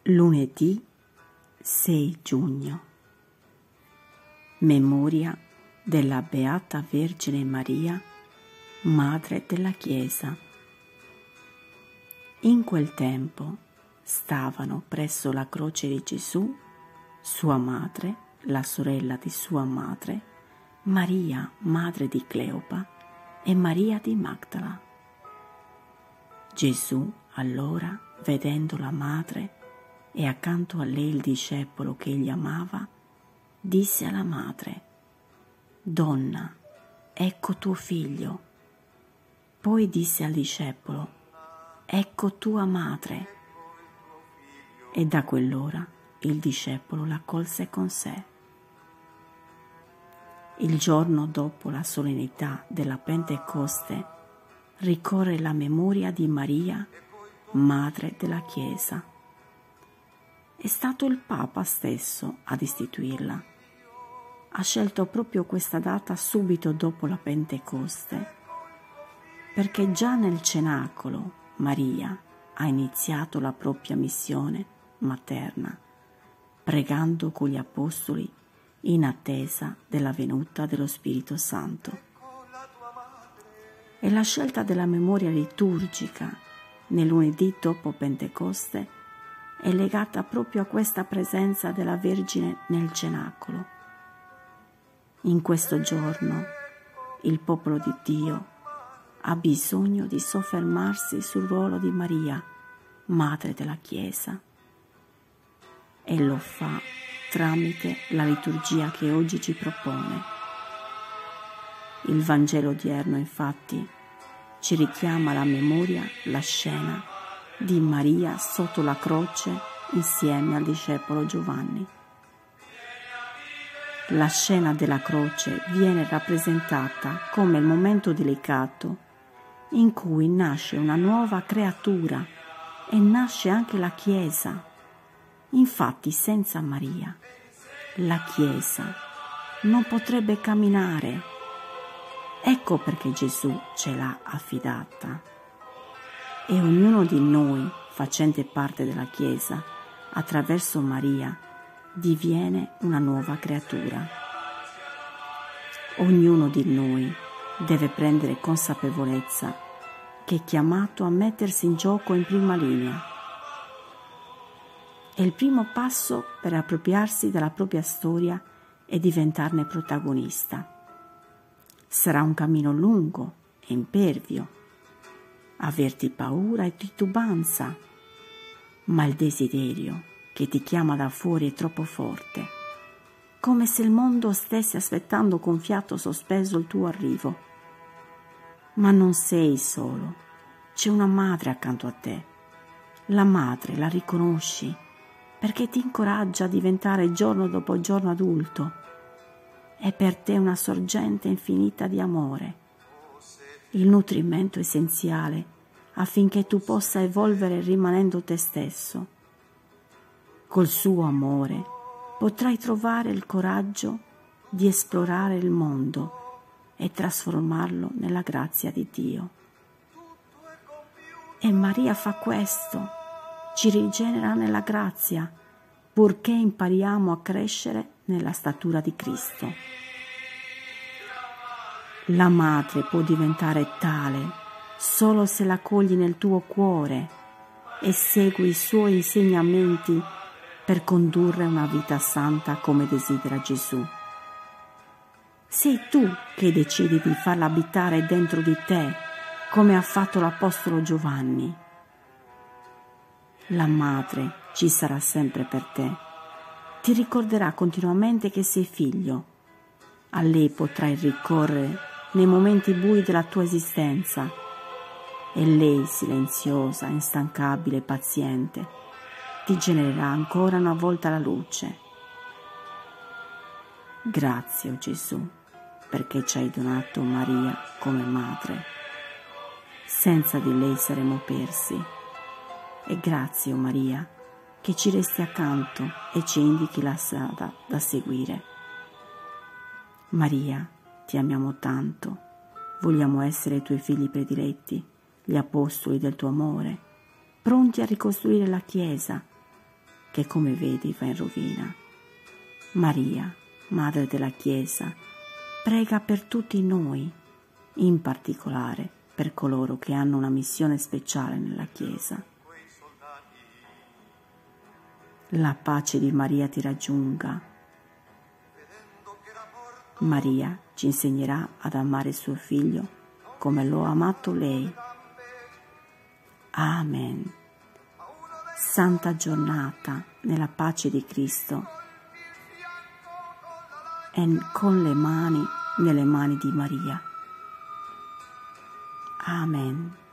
Lunedì 6 giugno. Memoria della Beata Vergine Maria, Madre della Chiesa. In quel tempo stavano presso la croce di Gesù sua madre, la sorella di sua madre, Maria, madre di Cleopa, e Maria di Magdala. Gesù allora, vedendo la madre e accanto a lei il discepolo che egli amava, disse alla madre: «Donna, ecco tuo figlio». Poi disse al discepolo: «Ecco tua madre». E da quell'ora il discepolo l'accolse con sé. Il giorno dopo la solennità della Pentecoste ricorre la memoria di Maria, Madre della Chiesa. È stato il Papa stesso ad istituirla. Ha scelto proprio questa data subito dopo la Pentecoste, perché già nel cenacolo Maria ha iniziato la propria missione materna, pregando con gli apostoli in attesa della venuta dello Spirito Santo. E la scelta della memoria liturgica nel lunedì dopo Pentecoste è legata proprio a questa presenza della Vergine nel cenacolo. In questo giorno il popolo di Dio ha bisogno di soffermarsi sul ruolo di Maria, Madre della Chiesa, e lo fa tramite la liturgia che oggi ci propone. Il Vangelo odierno, infatti, ci richiama alla memoria la scena di Maria sotto la croce insieme al discepolo Giovanni. La scena della croce viene rappresentata come il momento delicato in cui nasce una nuova creatura e nasce anche la Chiesa. Infatti, senza Maria, la Chiesa non potrebbe camminare. Ecco perché Gesù ce l'ha affidata. E ognuno di noi, facente parte della Chiesa, attraverso Maria, diviene una nuova creatura. Ognuno di noi deve prendere consapevolezza che è chiamato a mettersi in gioco in prima linea. E il primo passo per appropriarsi della propria storia e diventarne protagonista. Sarà un cammino lungo e impervio, averti paura e titubanza, ma il desiderio che ti chiama da fuori è troppo forte, come se il mondo stesse aspettando con fiato sospeso il tuo arrivo. Ma non sei solo, c'è una madre accanto a te. La madre la riconosci perché ti incoraggia a diventare giorno dopo giorno adulto. È per te una sorgente infinita di amore, il nutrimento essenziale affinché tu possa evolvere rimanendo te stesso. Col suo amore potrai trovare il coraggio di esplorare il mondo e trasformarlo nella grazia di Dio. E Maria fa questo, ci rigenera nella grazia, purché impariamo a crescere nella statura di Cristo. La madre può diventare tale solo se la cogli nel tuo cuore e segui i suoi insegnamenti per condurre una vita santa come desidera Gesù. Sei tu che decidi di farla abitare dentro di te, come ha fatto l'Apostolo Giovanni. La madre ci sarà sempre per te. Ti ricorderà continuamente che sei figlio. A lei potrai ricorrere nei momenti bui della tua esistenza. E lei, silenziosa, instancabile e paziente, ti genererà ancora una volta la luce. Grazie, oh Gesù, perché ci hai donato Maria come madre. Senza di lei saremmo persi. E grazie, oh Maria, che ci resti accanto e ci indichi la strada da seguire. Maria, ti amiamo tanto, vogliamo essere i tuoi figli prediletti, gli apostoli del tuo amore, pronti a ricostruire la Chiesa, che come vedi va in rovina. Maria, Madre della Chiesa, prega per tutti noi, in particolare per coloro che hanno una missione speciale nella Chiesa. La pace di Maria ti raggiunga. Maria ci insegnerà ad amare suo Figlio come lo ha amato lei. Amen. Santa giornata nella pace di Cristo e con le mani nelle mani di Maria. Amen.